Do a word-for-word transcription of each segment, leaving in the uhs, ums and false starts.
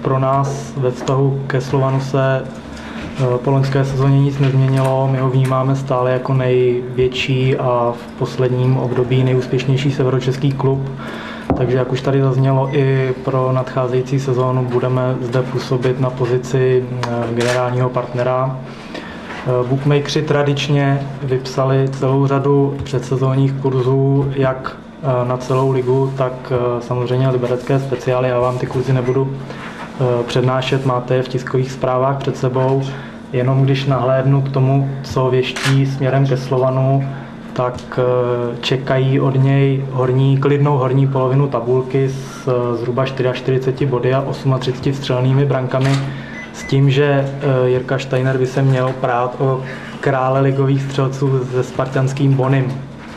pro nás ve vztahu ke Slovanu se po loňské sezóně nic nezměnilo. My ho vnímáme stále jako největší a v posledním období nejúspěšnější severočeský klub. Takže jak už tady zaznělo, i pro nadcházející sezónu budeme zde působit na pozici generálního partnera. Bookmakeři tradičně vypsali celou řadu předsezónních kurzů, jak na celou ligu, tak samozřejmě liberecké speciály. Já vám ty kurzy nebudu přednášet, máte je v tiskových zprávách před sebou. Jenom když nahlédnu k tomu, co věští směrem ke Slovanu, tak čekají od něj horní, klidnou horní polovinu tabulky s zhruba čtyřiceti čtyřmi body a třiceti osmi vstřelenými brankami, s tím, že Jirka Steiner by se měl prát o krále ligových střelců se spartanským Bonym.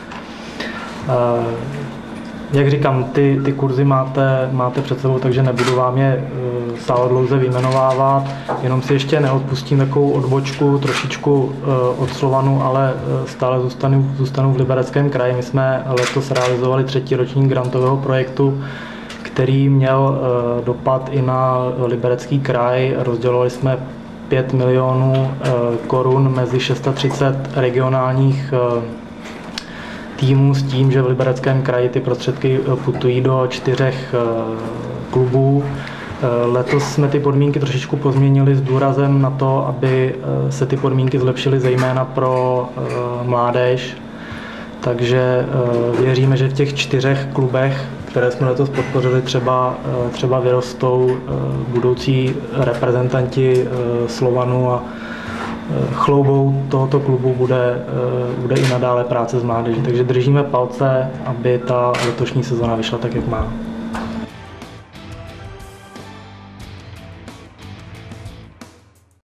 Jak říkám, ty, ty kurzy máte, máte před sebou, takže nebudu vám je sáhodlouze vyjmenovávat, jenom si ještě neodpustím takovou odbočku trošičku od Slovanu, ale stále zůstanu, zůstanu v Libereckém kraji. My jsme letos realizovali třetí ročník grantového projektu, který měl dopad i na Liberecký kraj. Rozdělovali jsme pět milionů korun mezi třicet šest regionálních týmů s tím, že v Libereckém kraji ty prostředky putují do čtyřech klubů. Letos jsme ty podmínky trošičku pozměnili s důrazem na to, aby se ty podmínky zlepšily zejména pro mládež. Takže věříme, že v těch čtyřech klubech, které jsme letos podpořili, třeba, třeba vyrostou budoucí reprezentanti Slovanu a chloubou tohoto klubu bude, bude i nadále práce s mládeží. Takže držíme palce, aby ta letošní sezona vyšla tak, jak má.